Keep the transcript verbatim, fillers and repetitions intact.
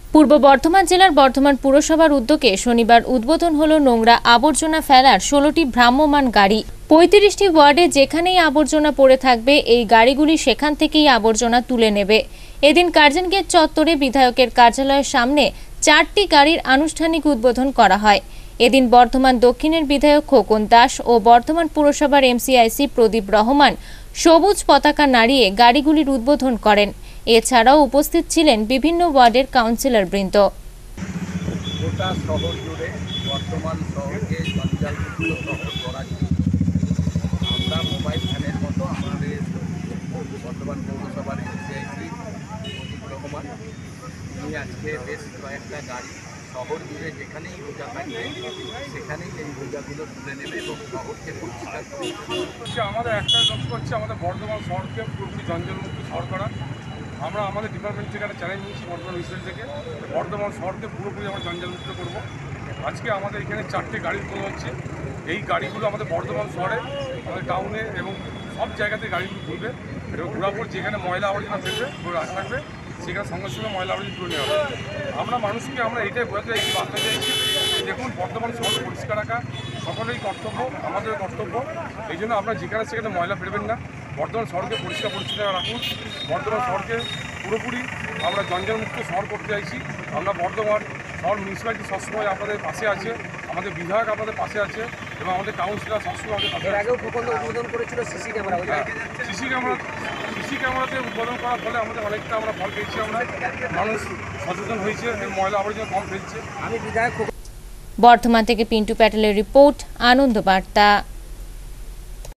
পূর্ব বর্ধমান জেলার বর্ধমান পুরসভার উদ্যোগে শনিবার উদ্বোধন হলো নোংরা আবর্জনা ফেলার ষোলোটি ভ্রাম্যমাণ গাড়ি। পঁয়ত্রিশটি ওয়ার্ডে যেখানেই আবর্জনা পড়ে থাকবে এই গাড়িগুলি সেখান থেকেই আবর্জনা তুলে নেবে। এদিন কার্জন গেট চত্বরে বিধায়কের কার্যালয়ের সামনে চারটি গাড়ির আনুষ্ঠানিক উদ্বোধন করা হয়। এদিন বর্ধমান দক্ষিণের বিধায়ক খোকন দাস ও বর্ধমান পুরসভার এমসিআইসি প্রদীপ রহমান সবুজ পতাকা নাড়িয়ে গাড়িগুলির উদ্বোধন করেন। এছাড়াও উপস্থিত ছিলেন বিভিন্ন ওয়ার্ডের কাউন্সিলর বৃন্দ। গোটা শহর জুড়ে বর্তমান শহরকে জঞ্জালমুক্ত শহর করার আমরা মোবাইল ভ্যানের মতো আমাদের বর্তমান পৌরসভার এমসিআইসি প্রদীপ রহমান তিনি আজকে বেশ কয়েকটা গাড়ি শহর জুড়ে যেখানেই বোঝা থাকবে সেখানেই এই বোঝাগুলো তুলে নেবে এবং শহরকে পরিষ্কার করবে। আমাদের একটা লক্ষ্য হচ্ছে আমাদের বর্ধমান শহরকে পুরোপুরি জঞ্জালমুক্ত শহর করা। আমরা আমাদের ডিপার্টমেন্ট থেকে একটা চ্যালেঞ্জ নিয়েছি বর্ধমান মিউনিসিপ্যালিটি থেকে বর্ধমান শহরকে পুরোপুরি আমরা জঞ্জালমুক্ত করব। আজকে আমাদের এখানে চারটে গাড়ি উদ্বোধন হচ্ছে। এই গাড়িগুলো আমাদের বর্ধমান শহরে আমাদের টাউনে এবং সব জায়গাতে গাড়িগুলো ঘুরবে এবং ঘোরার পর যেখানে ময়লা আবর্জনা ফেলবে পুরো রাস্তা থাকবে সেখানে সঙ্গে সঙ্গে ময়লা আবর্জনা তুলে নেওয়া হবে। আমরা মানুষকে আমরা এটাই বোঝাতে চাইছি, বার্তা চাইছি দেখুন বর্ধমান শহর পরিষ্কার রাখা সকলেই কর্তব্য, আমাদের কর্তব্য। এই জন্য আপনারা যেখানে সেখানে ময়লা ফেলবেন না, বর্ধমান শহরকে পরিষ্কার পরিচ্ছন্ন রাখুন। বর্ধমান শহরকে পুরোপুরি আমরা জঞ্জালমুক্ত শহর করতে চাইছি। আমরা বর্ধমান শহর মিউনিসিপ্যালিটি সবসময় আপনাদের পাশে আছে, আমাদের বিধায়ক আপনাদের পাশে আছে এবং আমাদের কাউন্সিলর সবসময় আমাদের পাশে আছে। উদ্বোধন করেছিল CC camera CC camera CC ক্যামেরাতে উদ্বোধন করার ফলে আমাদের অনেকটা আমরা ফল পেয়েছি। আমরা মানুষ সচেতন হয়েছে, ময়লা আবর্জনা কম ফেলছে। আমি বিধায়ক। বর্ধমান থেকে পিন্টু প্যাটেলের রিপোর্ট, আনন্দ বার্তা।